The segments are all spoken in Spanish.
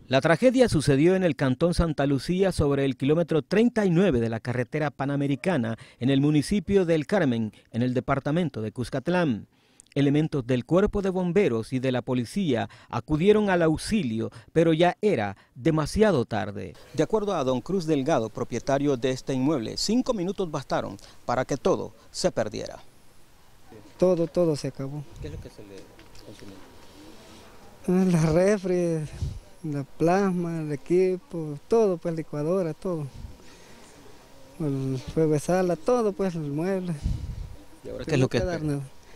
La tragedia sucedió en el cantón Santa Lucía sobre el kilómetro 39 de la carretera panamericana en el municipio del Carmen, en el departamento de Cuscatlán. Elementos del cuerpo de bomberos y de la policía acudieron al auxilio, pero ya era demasiado tarde. De acuerdo a don Cruz Delgado, propietario de este inmueble, 5 minutos bastaron para que todo se perdiera. Todo se acabó. ¿Qué es lo que se le consumió? La refri, la plasma, el equipo, todo, pues licuadora, todo. El fuego de sala, todo, pues el mueble. ¿Y ahora qué es lo que espera?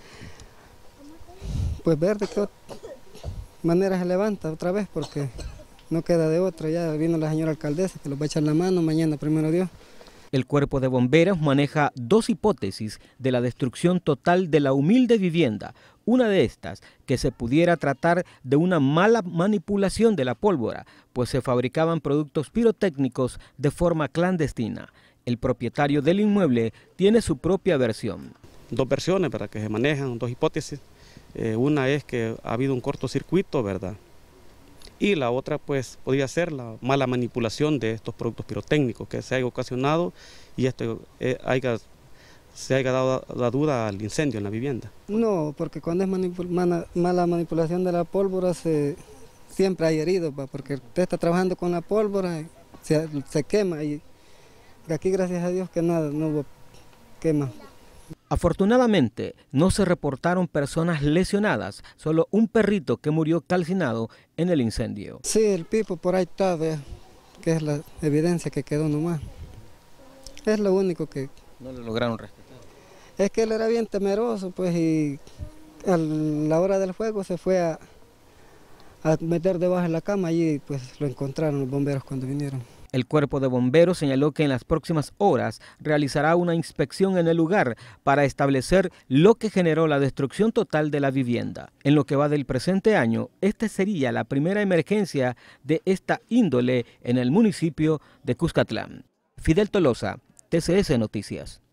Pues ver de qué manera se levanta otra vez, porque no queda de otra. Ya vino la señora alcaldesa que los va a echar la mano mañana, primero Dios. El cuerpo de bomberos maneja dos hipótesis de la destrucción total de la humilde vivienda. Una de estas, que se pudiera tratar de una mala manipulación de la pólvora, pues se fabricaban productos pirotécnicos de forma clandestina. El propietario del inmueble tiene su propia versión. Dos versiones, ¿verdad?, que se manejan, dos hipótesis. Una es que ha habido un cortocircuito, ¿verdad? Y la otra, pues, podría ser la mala manipulación de estos productos pirotécnicos que se haya ocasionado y esto se haya dado la duda al incendio en la vivienda. No, porque cuando es mala manipulación de la pólvora, siempre hay heridos, porque usted está trabajando con la pólvora, se quema, y aquí gracias a Dios que nada, no hubo quema. Afortunadamente, no se reportaron personas lesionadas, solo un perrito que murió calcinado en el incendio. Sí, el pipo por ahí está, vea, que es la evidencia que quedó nomás. Es lo único que... No lo lograron rescatar. Es que él era bien temeroso, pues, y a la hora del fuego se fue a meter debajo de la cama y pues lo encontraron los bomberos cuando vinieron. El cuerpo de bomberos señaló que en las próximas horas realizará una inspección en el lugar para establecer lo que generó la destrucción total de la vivienda. En lo que va del presente año, esta sería la primera emergencia de esta índole en el municipio de Cuscatlán. Fidel Tolosa, TCS Noticias.